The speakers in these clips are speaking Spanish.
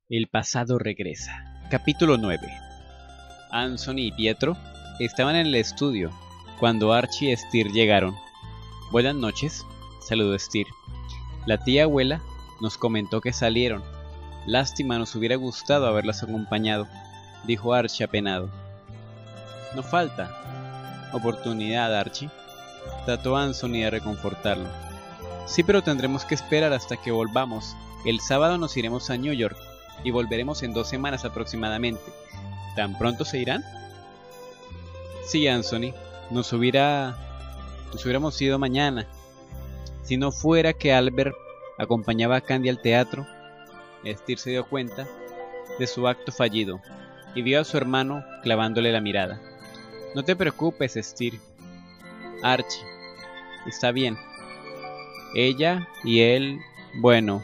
El pasado regresa. Capítulo 9. Anthony y Pietro estaban en el estudio cuando Archie y Steer llegaron. Buenas noches, saludó Steer. La tía abuela nos comentó que salieron. Lástima, nos hubiera gustado haberlas acompañado, dijo Archie apenado. No falta oportunidad, Archie, trató Anthony de reconfortarlo. Sí, pero tendremos que esperar hasta que volvamos. El sábado nos iremos a New York y volveremos en 2 semanas aproximadamente. ¿Tan pronto se irán? Sí, Anthony, nos hubiéramos ido mañana. Si no fuera que Albert acompañaba a Candy al teatro. Steer se dio cuenta de su acto fallido y vio a su hermano clavándole la mirada. No te preocupes, Steer. Archie, está bien. Ella y él, bueno,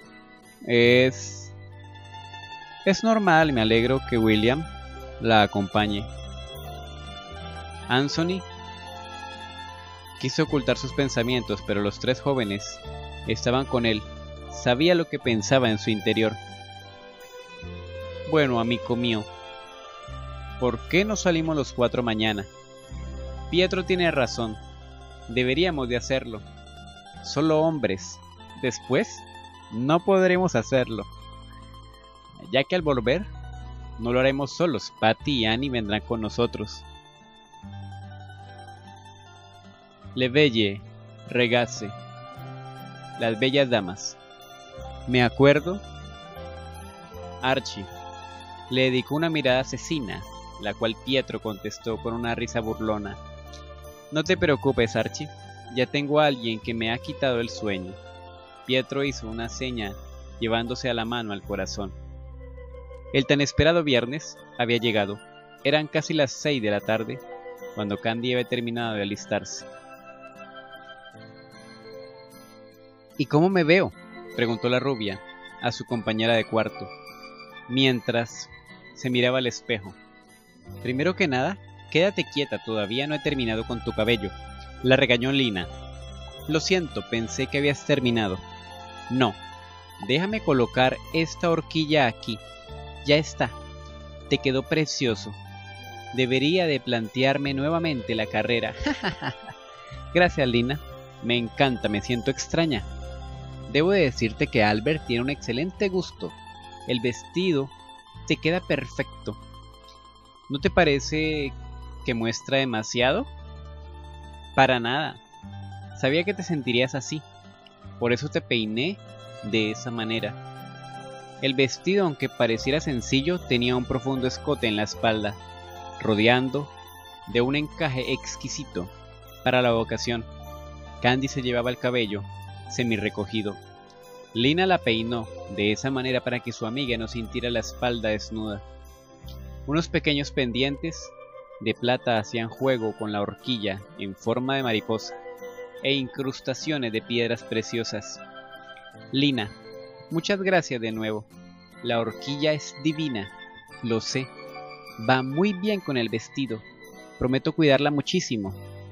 es normal. Me alegro que William la acompañe. Anthony quiso ocultar sus pensamientos, pero los 3 jóvenes estaban con él. Sabía lo que pensaba en su interior. Bueno, amigo mío, ¿por qué no salimos los 4 mañana? Pietro tiene razón. Deberíamos de hacerlo. Solo hombres. Después, no podremos hacerlo. Ya que al volver, no lo haremos solos. Patty y Annie vendrán con nosotros. Le belle, regase. Las bellas damas. Me acuerdo. Archie le dedicó una mirada asesina, la cual Pietro contestó con una risa burlona. No te preocupes, Archie. Ya tengo a alguien que me ha quitado el sueño. Pietro hizo una seña llevándose a la mano al corazón. El tan esperado viernes había llegado. Eran casi las 6 de la tarde cuando Candy había terminado de alistarse. ¿Y cómo me veo?, preguntó la rubia a su compañera de cuarto, mientras se miraba al espejo. Primero que nada, quédate quieta, todavía no he terminado con tu cabello, la regañó Lina. Lo siento, pensé que habías terminado. No, déjame colocar esta horquilla aquí. Ya está, te quedó precioso. Debería de plantearme nuevamente la carrera. Gracias, Lina, me encanta, me siento extraña. Debo de decirte que Albert tiene un excelente gusto. El vestido te queda perfecto. ¿No te parece que muestra demasiado? Para nada. Sabía que te sentirías así. Por eso te peiné de esa manera. El vestido, aunque pareciera sencillo, tenía un profundo escote en la espalda, rodeando de un encaje exquisito para la ocasión. Candy se llevaba el cabello semirrecogido. Lina la peinó de esa manera para que su amiga no sintiera la espalda desnuda. Unos pequeños pendientes de plata hacían juego con la horquilla en forma de mariposa e incrustaciones de piedras preciosas. Lina, muchas gracias de nuevo. La horquilla es divina, lo sé. Va muy bien con el vestido. Prometo cuidarla muchísimo.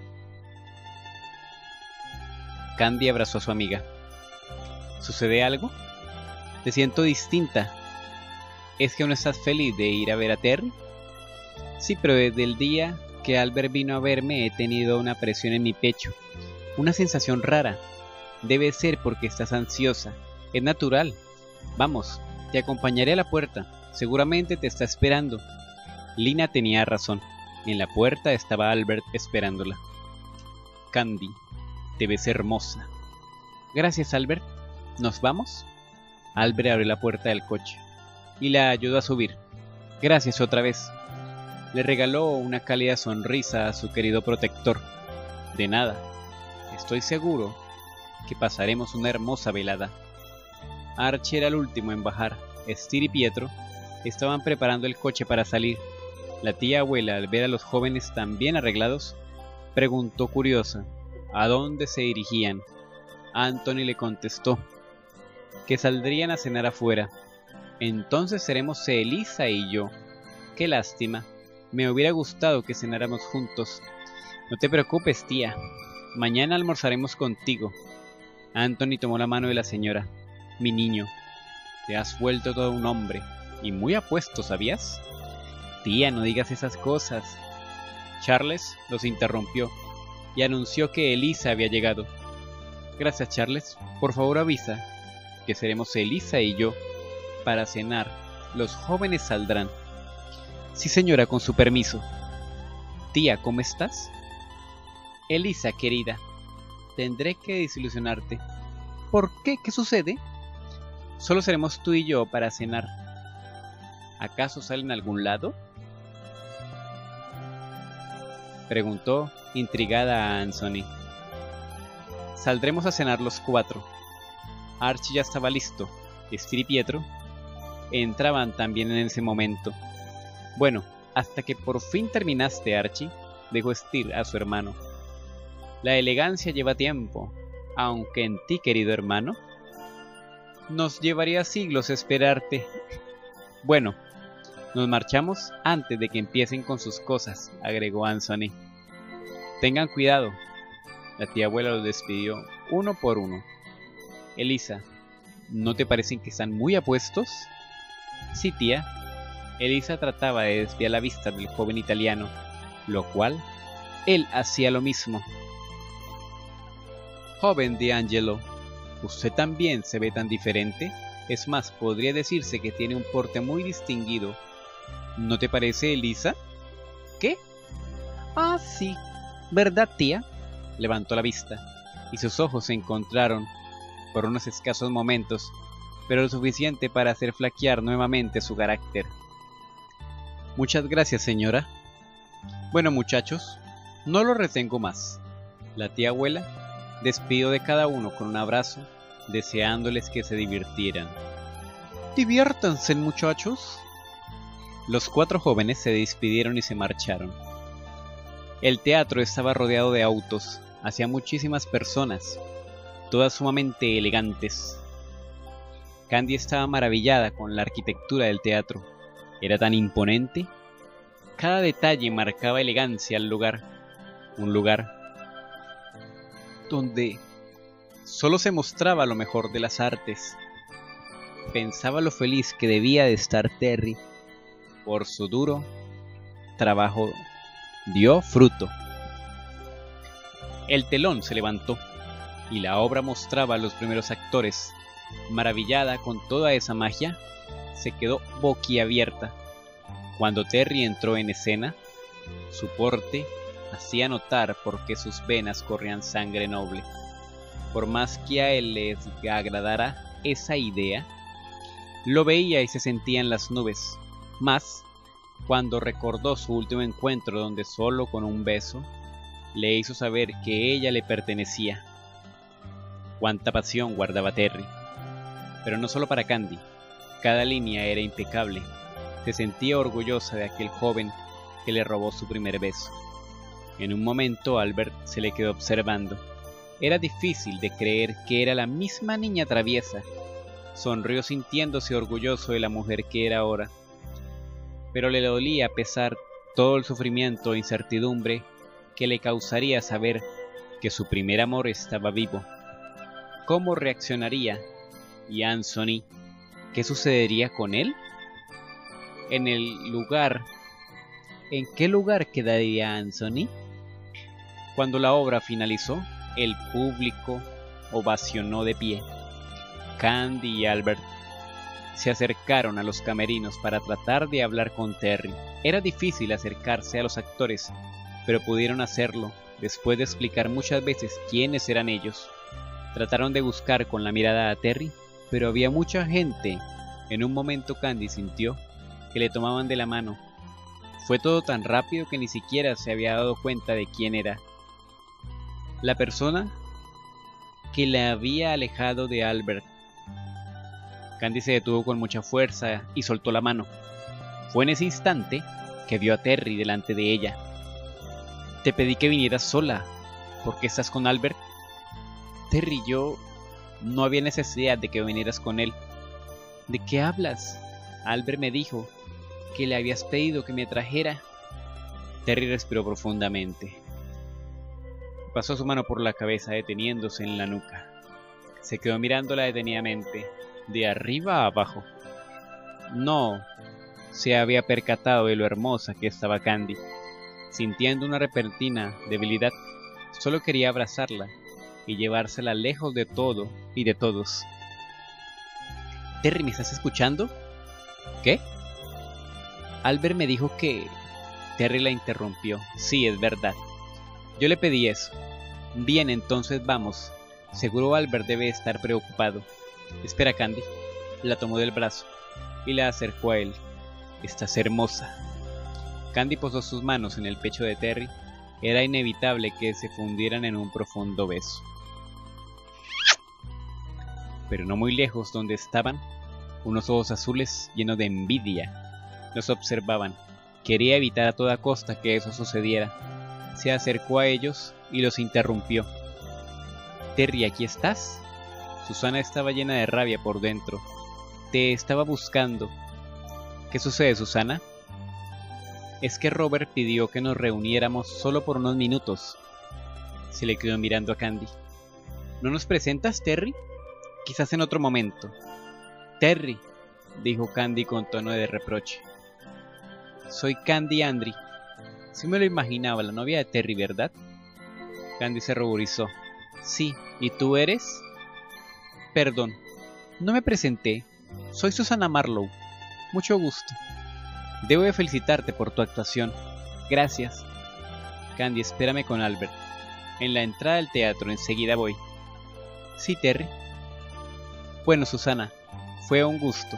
Candy abrazó a su amiga. ¿Sucede algo? Te siento distinta. ¿Es que no estás feliz de ir a ver a Terry? Sí, pero desde el día que Albert vino a verme he tenido una presión en mi pecho. Una sensación rara. Debe ser porque estás ansiosa. Es natural. Vamos, te acompañaré a la puerta. Seguramente te está esperando. Lina tenía razón. En la puerta estaba Albert esperándola. Candy, te ves hermosa. Gracias, Albert. ¿Nos vamos? Albert abrió la puerta del coche y la ayudó a subir. Gracias otra vez. Le regaló una cálida sonrisa a su querido protector. De nada. Estoy seguro que pasaremos una hermosa velada. Archie era el último en bajar. Steer y Pietro estaban preparando el coche para salir. La tía abuela, al ver a los jóvenes tan bien arreglados, preguntó curiosa a dónde se dirigían. Anthony le contestó que saldrían a cenar afuera. Entonces seremos Elisa y yo. Qué lástima. Me hubiera gustado que cenáramos juntos. No te preocupes, tía. Mañana almorzaremos contigo. Anthony tomó la mano de la señora. Mi niño, Te has vuelto todo un hombre, y muy apuesto, ¿sabías? Tía, no digas esas cosas. Charles los interrumpió y anunció que Elisa había llegado. Gracias, Charles. Por favor avisa que seremos Elisa y yo para cenar. Los jóvenes saldrán. Sí, señora, con su permiso. Tía, ¿cómo estás? Elisa, querida, tendré que desilusionarte. ¿Por qué? ¿Qué sucede? Solo seremos tú y yo para cenar. ¿Acaso salen a algún lado? Preguntó, intrigada a Anthony. Saldremos a cenar los 4. Archie ya estaba listo. Esther y Pietro entraban también en ese momento. Bueno, hasta que por fin terminaste, Archie, dijo Esther a su hermano. La elegancia lleva tiempo, aunque en ti, querido hermano, nos llevaría siglos esperarte. Bueno, nos marchamos antes de que empiecen con sus cosas, agregó Anthony. Tengan cuidado. La tía abuela los despidió uno por uno. Elisa, ¿no te parecen que están muy apuestos? Sí, tía. Elisa trataba de desviar la vista del joven italiano, lo cual él hacía lo mismo. Joven D'Angelo, ¿usted también se ve tan diferente? Es más, podría decirse que tiene un porte muy distinguido. ¿No te parece, Elisa? ¿Qué? Ah, sí. ¿Verdad, tía? Levantó la vista, y sus ojos se encontraron por unos escasos momentos, pero lo suficiente para hacer flaquear nuevamente su carácter. Muchas gracias, señora. Bueno, muchachos, no lo retengo más. La tía abuela despidió de cada uno con un abrazo, deseándoles que se divirtieran. Diviértanse, muchachos. Los 4 jóvenes se despidieron y se marcharon. El teatro estaba rodeado de autos, hacía muchísimas personas, todas sumamente elegantes. Candy estaba maravillada con la arquitectura del teatro. Era tan imponente. Cada detalle marcaba elegancia al lugar. Un lugar donde solo se mostraba lo mejor de las artes. Pensaba lo feliz que debía de estar Terry. Por su duro trabajo dio fruto. El telón se levantó y la obra mostraba a los primeros actores. Maravillada con toda esa magia, se quedó boquiabierta. Cuando Terry entró en escena, su porte hacía notar por qué sus venas corrían sangre noble. Por más que a él les agradara esa idea, lo veía y se sentía en las nubes. Más cuando recordó su último encuentro donde solo con un beso le hizo saber que ella le pertenecía. Cuánta pasión guardaba Terry. Pero no solo para Candy. Cada línea era impecable. Se sentía orgullosa de aquel joven que le robó su primer beso. En un momento Albert se le quedó observando. Era difícil de creer que era la misma niña traviesa. Sonrió sintiéndose orgulloso de la mujer que era ahora. Pero le dolía pesar todo el sufrimiento e incertidumbre que le causaría saber que su primer amor estaba vivo. ¿Cómo reaccionaría? ¿Y Anthony? ¿Qué sucedería con él? ¿En qué lugar quedaría Anthony? Cuando la obra finalizó, el público ovacionó de pie. Candy y Albert se acercaron a los camerinos para tratar de hablar con Terry. Era difícil acercarse a los actores, pero pudieron hacerlo después de explicar muchas veces quiénes eran ellos. Trataron de buscar con la mirada a Terry, pero había mucha gente. En un momento Candy sintió que le tomaban de la mano. Fue todo tan rápido que ni siquiera se había dado cuenta de quién era. La persona que la había alejado de Albert. Candy se detuvo con mucha fuerza y soltó la mano. Fue en ese instante que vio a Terry delante de ella. Te pedí que vinieras sola. ¿Por qué estás con Albert? Terry, no había necesidad de que vinieras con él. ¿De qué hablas? Albert me dijo que le habías pedido que me trajera. Terry respiró profundamente. Pasó su mano por la cabeza deteniéndose en la nuca. Se quedó mirándola detenidamente. de arriba a abajo. No se había percatado de lo hermosa que estaba Candy. Sintiendo una repentina debilidad, solo quería abrazarla y llevársela lejos de todo y de todos. Terry, ¿me estás escuchando? ¿Qué? Albert me dijo que... Terry la interrumpió. Sí, es verdad. Yo le pedí eso. Bien, entonces vamos. Seguro Albert debe estar preocupado. Espera, Candy. La tomó del brazo y la acercó a él. Estás hermosa. Candy posó sus manos en el pecho de Terry. Era inevitable que se fundieran en un profundo beso. Pero no muy lejos donde estaban, unos ojos azules llenos de envidia los observaban. Quería evitar a toda costa que eso sucediera. Se acercó a ellos y los interrumpió. Terry, ¿aquí estás? Susana estaba llena de rabia por dentro. Te estaba buscando. ¿Qué sucede, Susana? Es que Robert pidió que nos reuniéramos solo por unos minutos. Se le quedó mirando a Candy. ¿No nos presentas, Terry? Quizás en otro momento. Terry, dijo Candy con tono de reproche. Soy Candy Andry. Sí me lo imaginaba, la novia de Terry, ¿verdad? Candy se ruborizó. Sí, ¿y tú eres? Perdón, no me presenté. Soy Susana Marlowe. Mucho gusto. Debo de felicitarte por tu actuación. Gracias. Candy, espérame con Albert. En la entrada del teatro, enseguida voy. Sí, Terry. Bueno, Susana, fue un gusto.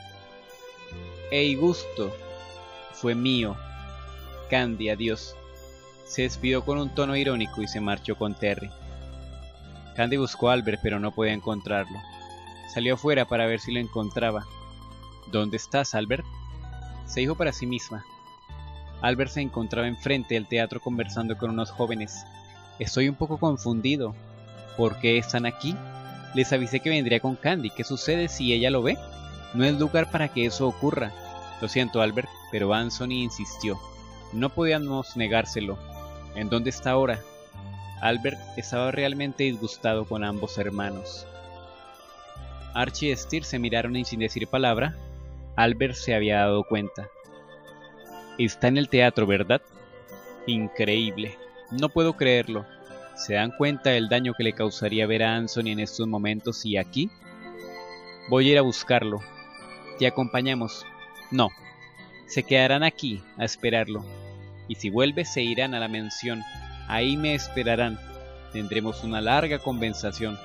El gusto fue mío. Candy, adiós. Se despidió con un tono irónico y se marchó con Terry. Candy buscó a Albert, pero no podía encontrarlo. Salió afuera para ver si lo encontraba. ¿Dónde estás, Albert? Se dijo para sí misma. Albert se encontraba enfrente del teatro conversando con unos jóvenes. Estoy un poco confundido. ¿Por qué están aquí? Les avisé que vendría con Candy. ¿Qué sucede si ella lo ve? No es lugar para que eso ocurra. Lo siento, Albert, pero Anthony insistió. No podíamos negárselo. ¿En dónde está ahora? Albert estaba realmente disgustado con ambos hermanos. Archie y Steer se miraron y sin decir palabra, Albert se había dado cuenta. Está en el teatro, ¿verdad? Increíble. No puedo creerlo. ¿Se dan cuenta del daño que le causaría ver a Anthony en estos momentos y aquí? Voy a ir a buscarlo. Te acompañamos. No. Se quedarán aquí a esperarlo. Y si vuelve se irán a la mansión. Ahí me esperarán. Tendremos una larga conversación.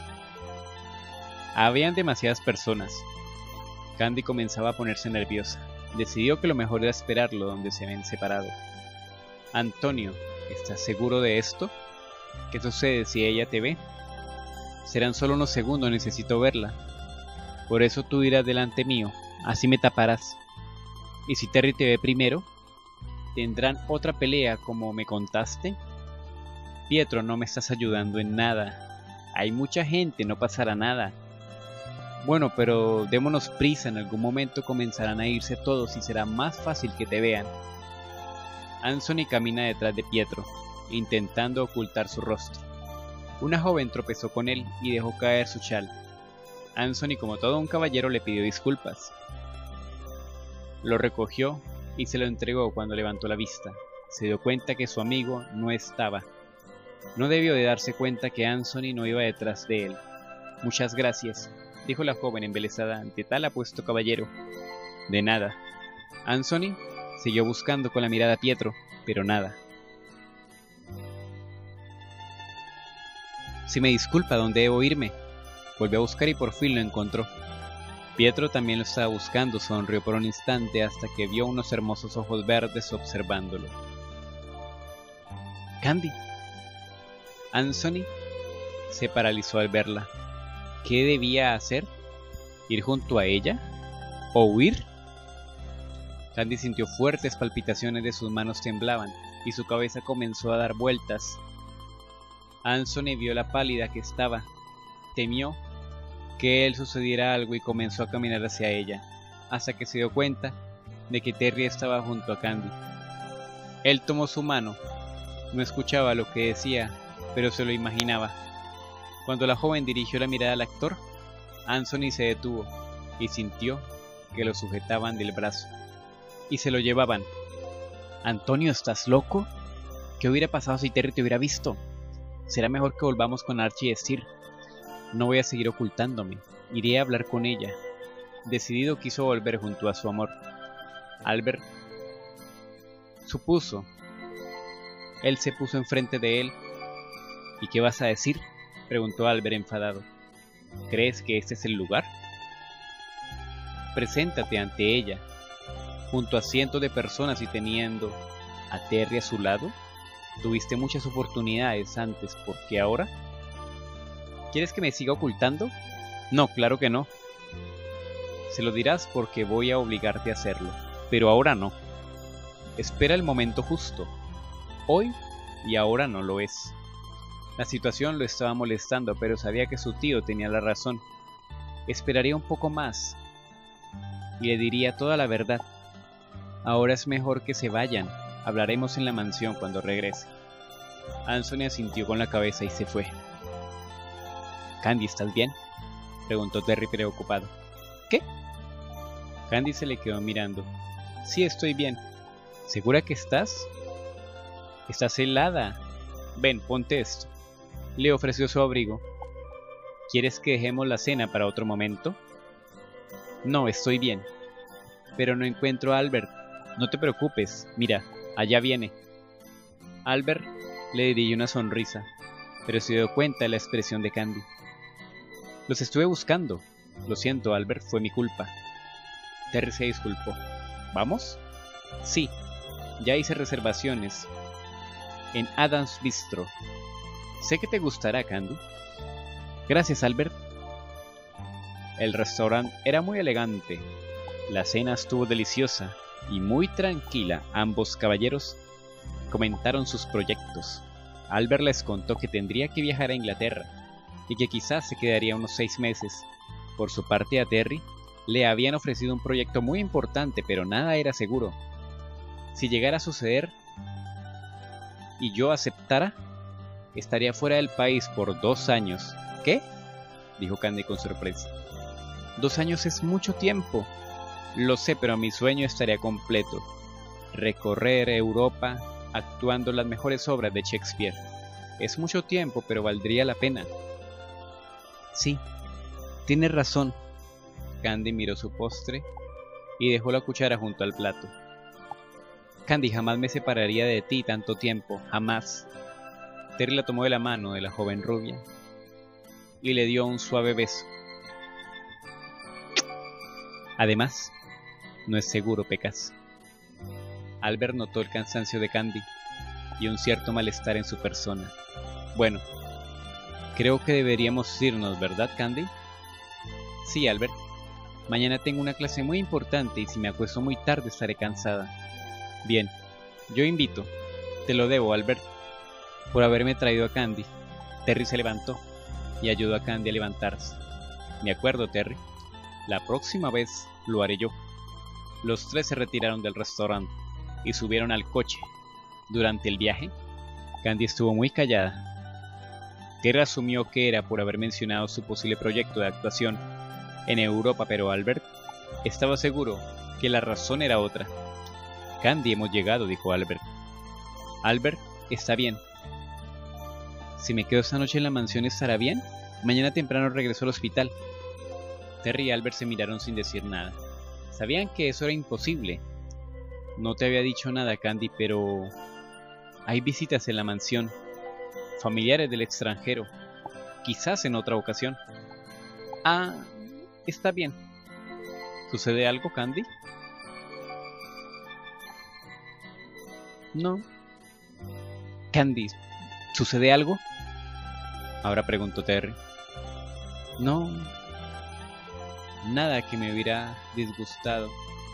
Habían demasiadas personas. Candy comenzaba a ponerse nerviosa. Decidió que lo mejor era esperarlo donde se habían separado. Antonio, ¿estás seguro de esto? ¿Qué sucede si ella te ve? Serán solo unos segundos, necesito verla. Por eso tú irás delante mío, así me taparás. ¿Y si Terry te ve primero? ¿Tendrán otra pelea como me contaste? Pietro, no me estás ayudando en nada. Hay mucha gente, no pasará nada. Bueno, pero démonos prisa, en algún momento comenzarán a irse todos y será más fácil que te vean. Anthony camina detrás de Pietro, intentando ocultar su rostro. Una joven tropezó con él y dejó caer su chal. Anthony, como todo un caballero, le pidió disculpas. Lo recogió y se lo entregó cuando levantó la vista. Se dio cuenta que su amigo no estaba. No debió de darse cuenta que Anthony no iba detrás de él. Muchas gracias, dijo la joven embelesada ante tal apuesto caballero. De nada. Anthony siguió buscando con la mirada a Pietro, pero nada. Si me disculpa, ¿dónde debo irme? Volvió a buscar y por fin lo encontró. Pietro también lo estaba buscando, sonrió por un instante hasta que vio unos hermosos ojos verdes observándolo. Candy. Anthony se paralizó al verla. ¿Qué debía hacer? ¿Ir junto a ella? ¿O huir? Candy sintió fuertes palpitaciones, de sus manos temblaban y su cabeza comenzó a dar vueltas. Anthony vio la pálida que estaba. Temió que él sucediera algo y comenzó a caminar hacia ella, hasta que se dio cuenta de que Terry estaba junto a Candy. Él tomó su mano. No escuchaba lo que decía, pero se lo imaginaba. Cuando la joven dirigió la mirada al actor, Anthony se detuvo y sintió que lo sujetaban del brazo y se lo llevaban. Antonio, ¿estás loco? ¿Qué hubiera pasado si Terry te hubiera visto? Será mejor que volvamos con Archie y Steer. No voy a seguir ocultándome. Iré a hablar con ella. Decidido quiso volver junto a su amor. Albert supuso. Él se puso enfrente de él. ¿Y qué vas a decir?, preguntó Albert enfadado. ¿Crees que este es el lugar? Preséntate ante ella, junto a cientos de personas y teniendo a Terry a su lado. Tuviste muchas oportunidades antes, ¿por qué ahora? ¿Quieres que me siga ocultando? No, claro que no. Se lo dirás porque voy a obligarte a hacerlo, pero ahora no. Espera el momento justo. Hoy y ahora no lo es. La situación lo estaba molestando, pero sabía que su tío tenía la razón. Esperaría un poco más y le diría toda la verdad. Ahora es mejor que se vayan. Hablaremos en la mansión cuando regrese. Anthony asintió con la cabeza y se fue. Candy, ¿estás bien?, preguntó Terry preocupado. ¿Qué? Candy se le quedó mirando. Sí, estoy bien. ¿Segura que estás? Estás helada. Ven, ponte esto. Le ofreció su abrigo. ¿Quieres que dejemos la cena para otro momento? No, estoy bien. Pero no encuentro a Albert. No te preocupes. Mira, allá viene. Albert le dirigió una sonrisa, pero se dio cuenta de la expresión de Candy. Los estuve buscando. Lo siento, Albert, fue mi culpa. Terry se disculpó. ¿Vamos? Sí, ya hice reservaciones en Adam's Bistro. Sé que te gustará, Candy. Gracias, Albert. El restaurante era muy elegante. La cena estuvo deliciosa y muy tranquila. Ambos caballeros comentaron sus proyectos. Albert les contó que tendría que viajar a Inglaterra y que quizás se quedaría unos 6 meses. Por su parte, a Terry le habían ofrecido un proyecto muy importante, pero nada era seguro. Si llegara a suceder y yo aceptara, estaría fuera del país por 2 años. ¿Qué?, dijo Candy con sorpresa. 2 años es mucho tiempo. Lo sé, pero mi sueño estaría completo. Recorrer Europa actuando las mejores obras de Shakespeare. Es mucho tiempo, pero valdría la pena. Sí, tienes razón. Candy miró su postre y dejó la cuchara junto al plato. Candy, jamás me separaría de ti tanto tiempo, jamás. Terry la tomó de la mano de la joven rubia y le dio un suave beso. Además, no es seguro, Pecas. Albert notó el cansancio de Candy y un cierto malestar en su persona. Bueno, creo que deberíamos irnos, ¿verdad, Candy? Sí, Albert. Mañana tengo una clase muy importante y si me acuesto muy tarde estaré cansada. Bien, yo invito. Te lo debo, Albert, por haberme traído a Candy. Terry se levantó y ayudó a Candy a levantarse. De acuerdo, Terry. La próxima vez lo haré yo. Los 3 se retiraron del restaurante y subieron al coche. Durante el viaje, Candy estuvo muy callada. Terry asumió que era por haber mencionado su posible proyecto de actuación en Europa, pero Albert estaba seguro que la razón era otra. Candy, hemos llegado, dijo Albert. Albert, está bien. Si me quedo esta noche en la mansión, ¿estará bien? Mañana temprano regreso al hospital. Terry y Albert se miraron sin decir nada. Sabían que eso era imposible. No te había dicho nada, Candy, pero hay visitas en la mansión. Familiares del extranjero. Quizás en otra ocasión. Ah, está bien. ¿Sucede algo, Candy? No. Candy, ¿sucede algo?, ahora preguntó Terry. No. Nada que me hubiera disgustado.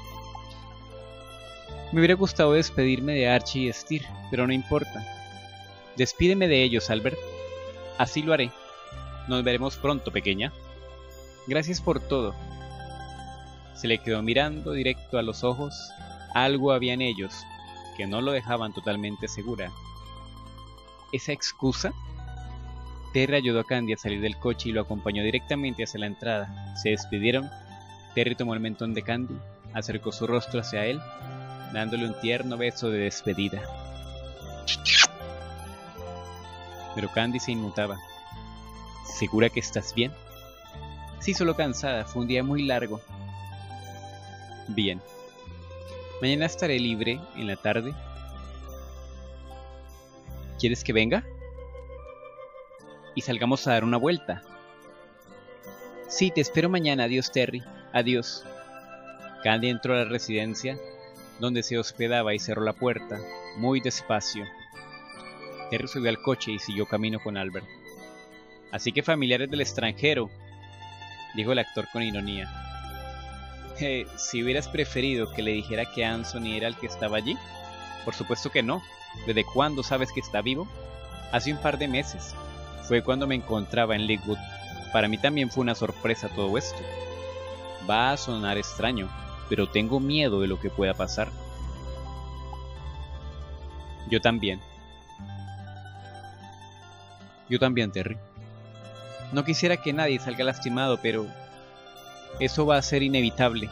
Me hubiera gustado despedirme de Archie y Steer, pero no importa. Despídeme de ellos, Albert. Así lo haré. Nos veremos pronto, pequeña. Gracias por todo. Se le quedó mirando directo a los ojos. Algo había en ellos que no lo dejaban totalmente segura. ¿Esa excusa? Terry ayudó a Candy a salir del coche y lo acompañó directamente hacia la entrada. Se despidieron. Terry tomó el mentón de Candy, acercó su rostro hacia él, dándole un tierno beso de despedida. Pero Candy se inmutaba. ¿Segura que estás bien? Sí, solo cansada. Fue un día muy largo. Bien. Mañana estaré libre en la tarde. ¿Quieres que venga? Y salgamos a dar una vuelta. Sí, te espero mañana. Adiós, Terry. Adiós. Candy entró a la residencia donde se hospedaba y cerró la puerta muy despacio. Terry subió al coche y siguió camino con Albert. Así que familiares del extranjero, dijo el actor con ironía. Si hubieras preferido que le dijera que Anthony era el que estaba allí. Por supuesto que no. ¿Desde cuándo sabes que está vivo? Hace un par de meses. Fue cuando me encontraba en Lakewood. Para mí también fue una sorpresa todo esto. Va a sonar extraño, pero tengo miedo de lo que pueda pasar. Yo también. Yo también, Terry. No quisiera que nadie salga lastimado, pero eso va a ser inevitable.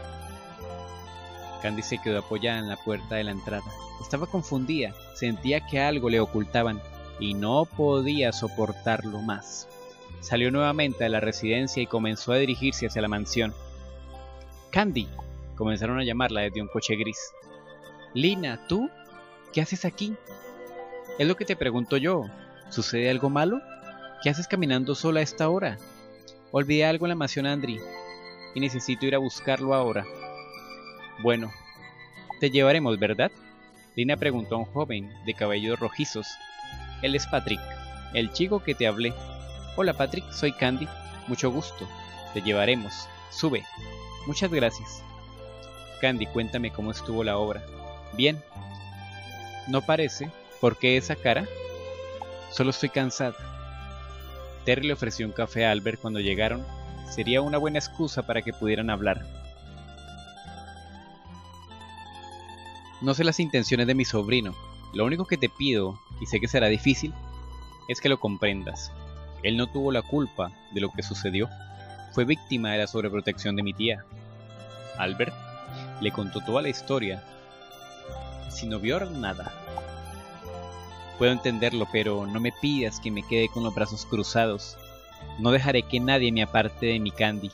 Candy se quedó apoyada en la puerta de la entrada. Estaba confundida, sentía que algo le ocultaban y no podía soportarlo más. Salió nuevamente de la residencia y comenzó a dirigirse hacia la mansión. Candy, comenzaron a llamarla desde un coche gris. Lina, ¿tú? ¿Qué haces aquí? Es lo que te pregunto yo. ¿Sucede algo malo? ¿Qué haces caminando sola a esta hora? Olvidé algo en la mansión Andri y necesito ir a buscarlo ahora. Bueno, te llevaremos, ¿verdad? Lina preguntó a un joven de cabellos rojizos. Él es Patrick, el chico que te hablé. Hola Patrick, soy Candy. Mucho gusto. Te llevaremos. Sube. Muchas gracias. Candy, cuéntame cómo estuvo la obra. Bien. No parece. ¿Por qué esa cara? Solo estoy cansada. Terry le ofreció un café a Albert cuando llegaron. Sería una buena excusa para que pudieran hablar. No sé las intenciones de mi sobrino. Lo único que te pido, y sé que será difícil, es que lo comprendas. Él no tuvo la culpa de lo que sucedió. Fue víctima de la sobreprotección de mi tía. Albert le contó toda la historia, sin no vio nada. Puedo entenderlo, pero no me pidas que me quede con los brazos cruzados. No dejaré que nadie me aparte de mi Candy.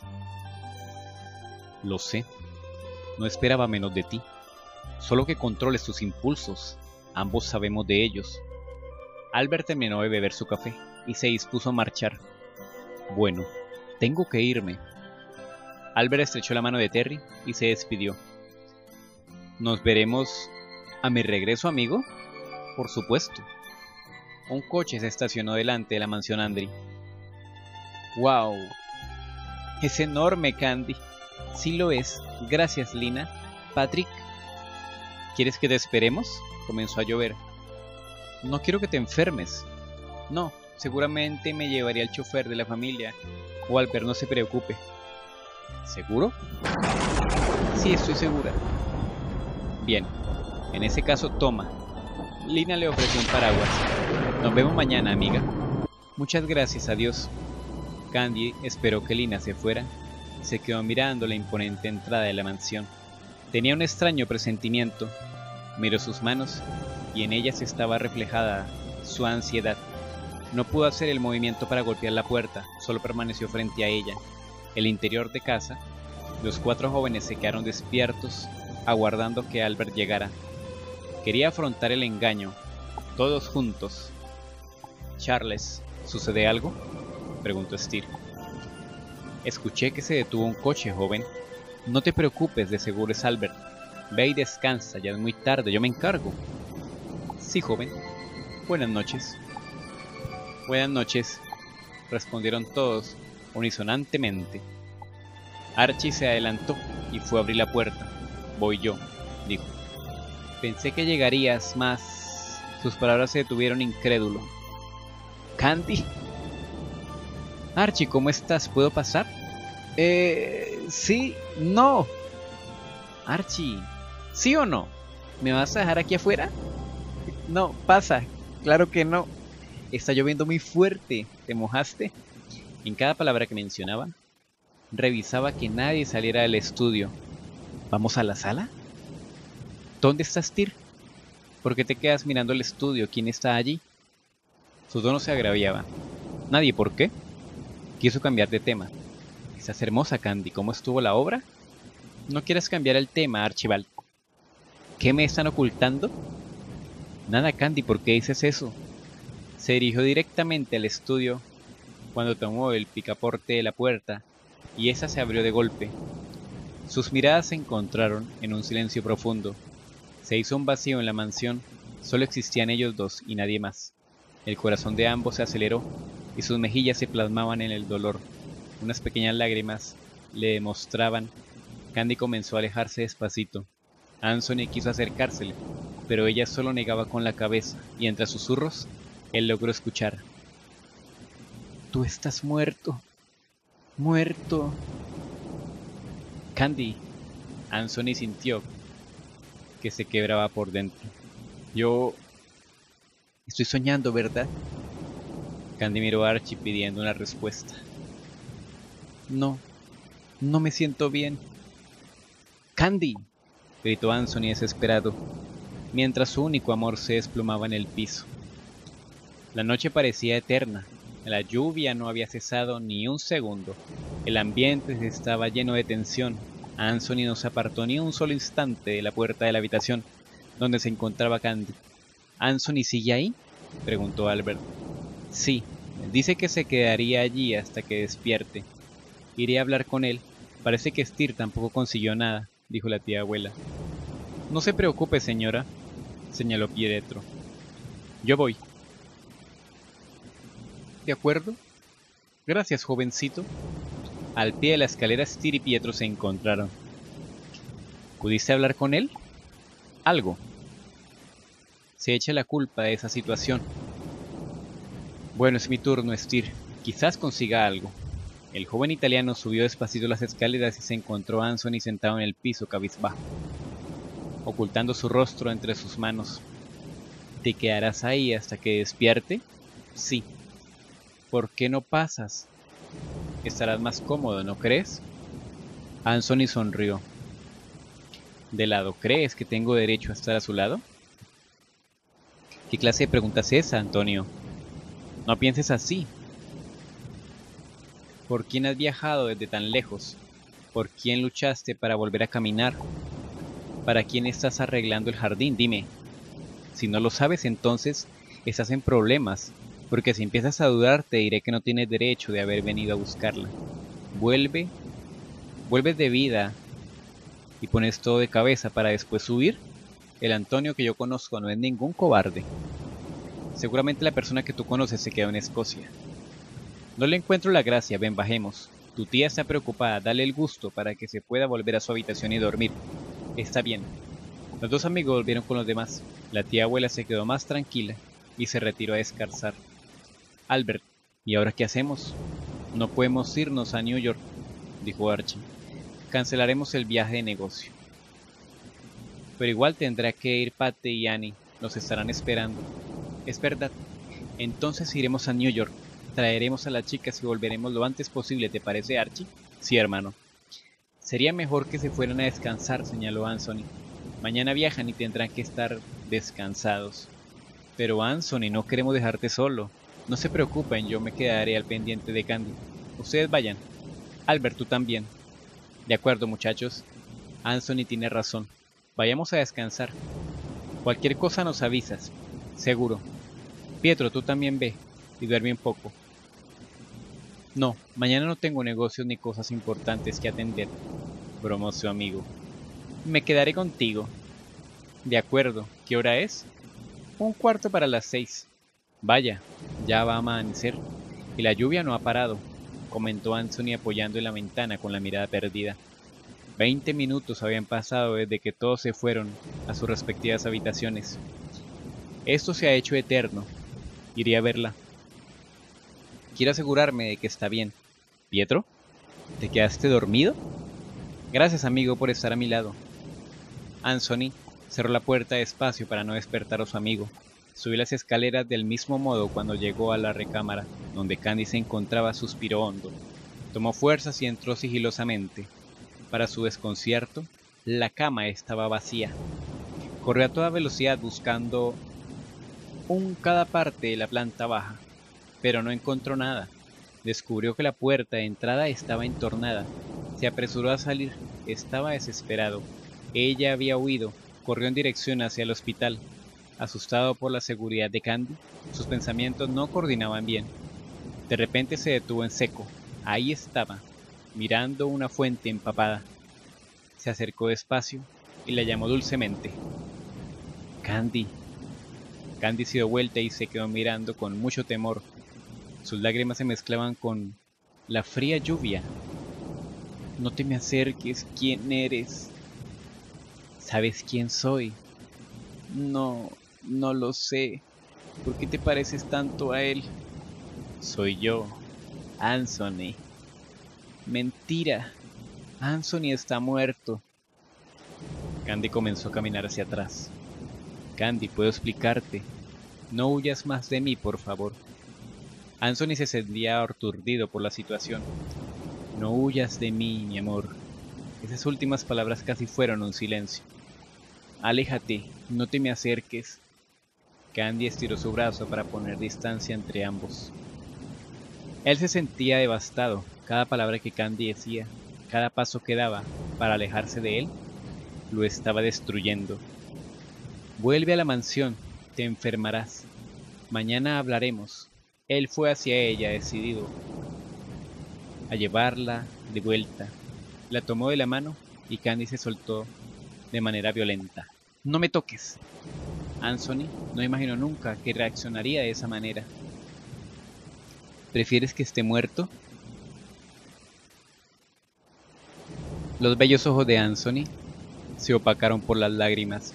Lo sé. No esperaba menos de ti. Solo que controles tus impulsos. Ambos sabemos de ellos. Albert terminó de beber su café y se dispuso a marchar. Bueno, tengo que irme. Albert estrechó la mano de Terry y se despidió. ¿Nos veremos a mi regreso, amigo? Por supuesto. Un coche se estacionó delante de la mansión Andri. ¡Wow! Es enorme, Candy. Sí lo es. Gracias, Lina. Patrick, ¿quieres que te esperemos? Comenzó a llover. No quiero que te enfermes. No, seguramente me llevaría el chofer de la familia. Walper, no se preocupe. ¿Seguro? Sí, estoy segura. Bien, en ese caso toma. Lina le ofreció un paraguas. Nos vemos mañana, amiga. Muchas gracias, adiós. Candy esperó que Lina se fuera y se quedó mirando la imponente entrada de la mansión. Tenía un extraño presentimiento. Miró sus manos y en ellas estaba reflejada su ansiedad. No pudo hacer el movimiento para golpear la puerta, solo permaneció frente a ella. El interior de casa, los 4 jóvenes se quedaron despiertos, aguardando que Albert llegara. Quería afrontar el engaño, todos juntos. Charles, ¿sucede algo?, preguntó Steer. Escuché que se detuvo un coche, joven. No te preocupes, de seguro es Albert. Ve y descansa, ya es muy tarde, yo me encargo. Sí, joven. Buenas noches. Buenas noches, respondieron todos unisonantemente. Archie se adelantó y fue a abrir la puerta. Voy yo, dijo. Pensé que llegarías más. Sus palabras se detuvieron incrédulo. ¿Candy? Archie, ¿cómo estás? ¿Puedo pasar? Sí, no. Archie, ¿sí o no? ¿Me vas a dejar aquí afuera? No, pasa, claro que no. Está lloviendo muy fuerte. ¿Te mojaste? En cada palabra que mencionaba, revisaba que nadie saliera del estudio. ¿Vamos a la sala? ¿Dónde estás, Tyr? ¿Por qué te quedas mirando el estudio? ¿Quién está allí? Su tono se agraviaba. Nadie, ¿por qué? Quiso cambiar de tema. Estás hermosa, Candy. ¿Cómo estuvo la obra? No quieres cambiar el tema, Archibald. ¿Qué me están ocultando? Nada, Candy, ¿por qué dices eso? Se dirigió directamente al estudio cuando tomó el picaporte de la puerta y esa se abrió de golpe. Sus miradas se encontraron en un silencio profundo. Se hizo un vacío en la mansión, solo existían ellos dos y nadie más. El corazón de ambos se aceleró y sus mejillas se plasmaban en el dolor. Unas pequeñas lágrimas le demostraban. Candy comenzó a alejarse despacito. Anthony quiso acercársele, pero ella solo negaba con la cabeza y entre susurros, él logró escuchar. Tú estás muerto. Muerto. Candy. Anthony sintió que se quebraba por dentro. Yo estoy soñando, ¿verdad? Candy miró a Archie pidiendo una respuesta. No, no me siento bien. Candy, gritó Anthony desesperado, mientras su único amor se desplomaba en el piso. La noche parecía eterna. La lluvia no había cesado ni un segundo. El ambiente estaba lleno de tensión. Anthony no se apartó ni un solo instante de la puerta de la habitación donde se encontraba Candy. ¿Anthony sigue ahí?, preguntó Albert. Sí, dice que se quedaría allí hasta que despierte. Iré a hablar con él. Parece que Tyr tampoco consiguió nada, dijo la tía abuela. No se preocupe, señora, señaló Pietro. Yo voy. ¿De acuerdo? Gracias, jovencito. Al pie de la escalera, Tyr y Pietro se encontraron. ¿Pudiste hablar con él? Algo. Se echa la culpa de esa situación. Bueno, es mi turno, Tyr. Quizás consiga algo. El joven italiano subió despacito las escaleras y se encontró a Anthony sentado en el piso cabizbajo, ocultando su rostro entre sus manos. ¿Te quedarás ahí hasta que despierte? Sí. ¿Por qué no pasas? Estarás más cómodo, ¿no crees? Anthony sonrió. ¿De lado crees que tengo derecho a estar a su lado? ¿Qué clase de pregunta es esa, Antonio? No pienses así. ¿Por quién has viajado desde tan lejos? ¿Por quién luchaste para volver a caminar? ¿Para quién estás arreglando el jardín? Dime. Si no lo sabes, entonces estás en problemas, porque si empiezas a dudar te diré que no tienes derecho de haber venido a buscarla. Vuelves de vida y pones todo de cabeza para después huir. El Antonio que yo conozco no es ningún cobarde. Seguramente la persona que tú conoces se quedó en Escocia. No le encuentro la gracia, ven, bajemos. Tu tía está preocupada, dale el gusto para que se pueda volver a su habitación y dormir. Está bien. Los dos amigos volvieron con los demás. La tía abuela se quedó más tranquila y se retiró a descansar. Albert, ¿y ahora qué hacemos? No podemos irnos a New York, dijo Archie. Cancelaremos el viaje de negocio. Pero igual tendrá que ir Patty y Annie, nos estarán esperando. Es verdad. Entonces iremos a New York. Traeremos a las chicas y volveremos lo antes posible, ¿te parece, Archie? Sí, hermano. Sería mejor que se fueran a descansar, señaló Anthony. Mañana viajan y tendrán que estar descansados. Pero Anthony, no queremos dejarte solo. No se preocupen, yo me quedaré al pendiente de Candy. Ustedes vayan. Albert, tú también. De acuerdo, muchachos. Anthony tiene razón. Vayamos a descansar. Cualquier cosa nos avisas. Seguro. Pietro, tú también ve y duerme un poco. No, mañana no tengo negocios ni cosas importantes que atender, bromó su amigo. Me quedaré contigo. De acuerdo, ¿qué hora es? 1/4 para las 6. Vaya, ya va a amanecer, y la lluvia no ha parado, comentó Anthony apoyando en la ventana con la mirada perdida. 20 minutos habían pasado desde que todos se fueron a sus respectivas habitaciones. Esto se ha hecho eterno. Iré a verla. Quiero asegurarme de que está bien. ¿Pietro? ¿Te quedaste dormido? Gracias, amigo, por estar a mi lado. Anthony cerró la puerta despacio para no despertar a su amigo. Subió las escaleras del mismo modo cuando llegó a la recámara, donde Candy se encontraba. Suspiró hondo. Tomó fuerzas y entró sigilosamente. Para su desconcierto, la cama estaba vacía. Corrió a toda velocidad buscando cada parte de la planta baja, pero no encontró nada. Descubrió que la puerta de entrada estaba entornada. Se apresuró a salir. Estaba desesperado. Ella había huido. Corrió en dirección hacia el hospital. Asustado por la seguridad de Candy, sus pensamientos no coordinaban bien. De repente se detuvo en seco. Ahí estaba, mirando una fuente empapada. Se acercó despacio y la llamó dulcemente. Candy. Candy se dio vuelta y se quedó mirando con mucho temor. Sus lágrimas se mezclaban con la fría lluvia. No te me acerques. ¿Quién eres? ¿Sabes quién soy? No lo sé. ¿Por qué te pareces tanto a él? Soy yo, Anthony. Mentira. Anthony está muerto. Candy comenzó a caminar hacia atrás. Candy, puedo explicarte. No huyas más de mí, por favor. Anthony se sentía aturdido por la situación. No huyas de mí, mi amor. Esas últimas palabras casi fueron un silencio. Aléjate, no te me acerques. Candy estiró su brazo para poner distancia entre ambos. Él se sentía devastado. Cada palabra que Candy decía, cada paso que daba para alejarse de él, lo estaba destruyendo. Vuelve a la mansión, te enfermarás. Mañana hablaremos. Él fue hacia ella decidido a llevarla de vuelta. La tomó de la mano y Candy se soltó de manera violenta. No me toques. Anthony no imaginó nunca que reaccionaría de esa manera. ¿Prefieres que esté muerto? Los bellos ojos de Anthony se opacaron por las lágrimas.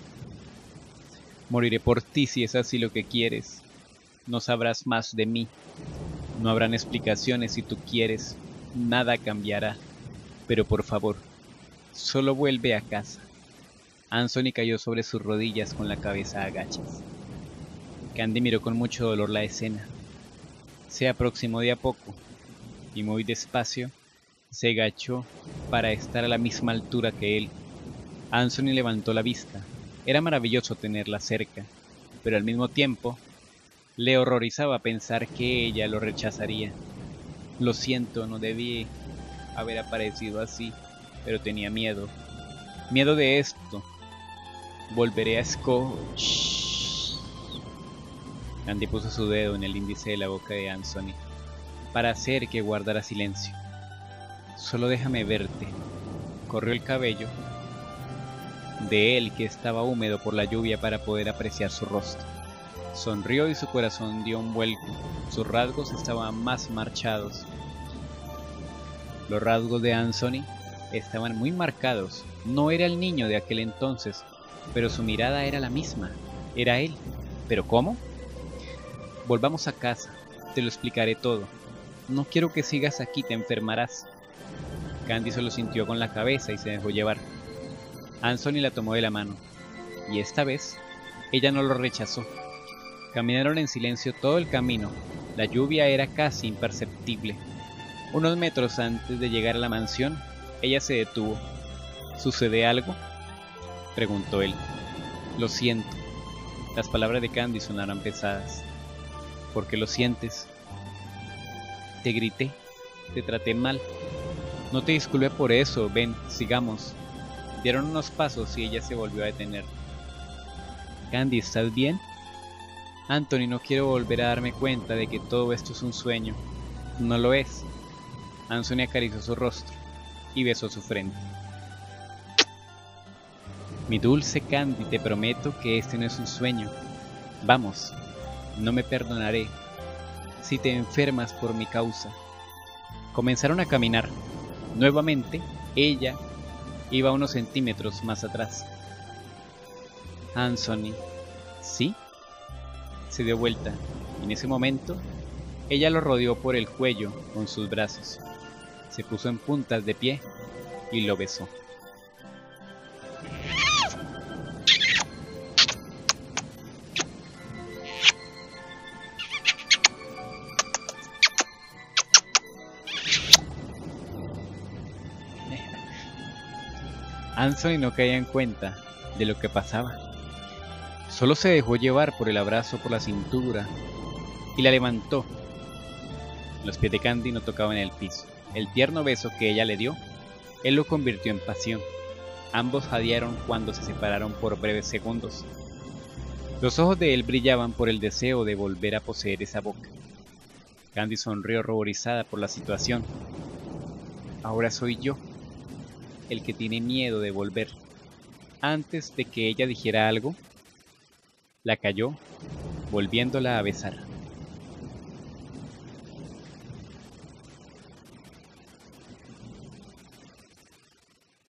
Moriré por ti si es así lo que quieres. No sabrás más de mí. No habrán explicaciones si tú quieres. Nada cambiará. Pero por favor, solo vuelve a casa. Anthony cayó sobre sus rodillas con la cabeza agachas. Candy miró con mucho dolor la escena. Se aproximó de a poco y muy despacio se agachó para estar a la misma altura que él. Anthony levantó la vista. Era maravilloso tenerla cerca, pero al mismo tiempo le horrorizaba pensar que ella lo rechazaría. Lo siento, no debí haber aparecido así, pero tenía miedo. Miedo de esto. Volveré a Scotch. Candy puso su dedo en el índice de la boca de Anthony para hacer que guardara silencio. Solo déjame verte. Corrió el cabello de él, que estaba húmedo por la lluvia, para poder apreciar su rostro. Sonrió y su corazón dio un vuelco. Sus rasgos estaban más marchados. Los rasgos de Anthony estaban muy marcados. No era el niño de aquel entonces, pero su mirada era la misma. Era él. ¿Pero cómo? Volvamos a casa. Te lo explicaré todo. No quiero que sigas aquí, te enfermarás. Candy solo sintió con la cabeza y se dejó llevar. Anthony la tomó de la mano, y esta vez ella no lo rechazó. Caminaron en silencio todo el camino. La lluvia era casi imperceptible. Unos metros antes de llegar a la mansión, ella se detuvo. ¿Sucede algo?, preguntó él. Lo siento. Las palabras de Candy sonaron pesadas. ¿Por qué lo sientes? Te grité, te traté mal. No te disculpe por eso, ven, sigamos. Dieron unos pasos y ella se volvió a detener. Candy, ¿estás bien? Anthony, no quiero volver a darme cuenta de que todo esto es un sueño. No lo es. Anthony acarició su rostro y besó su frente. Mi dulce Candy, te prometo que este no es un sueño. Vamos, no me perdonaré si te enfermas por mi causa. Comenzaron a caminar. Nuevamente, ella iba unos centímetros más atrás. Anthony, ¿sí? Se dio vuelta, y en ese momento, ella lo rodeó por el cuello con sus brazos. Se puso en puntas de pie y lo besó. Anthony no caía en cuenta de lo que pasaba. Solo se dejó llevar por el abrazo por la cintura y la levantó. Los pies de Candy no tocaban el piso. El tierno beso que ella le dio, él lo convirtió en pasión. Ambos jadearon cuando se separaron por breves segundos. Los ojos de él brillaban por el deseo de volver a poseer esa boca. Candy sonrió ruborizada por la situación. Ahora soy yo el que tiene miedo de volver. Antes de que ella dijera algo, la cayó, volviéndola a besar.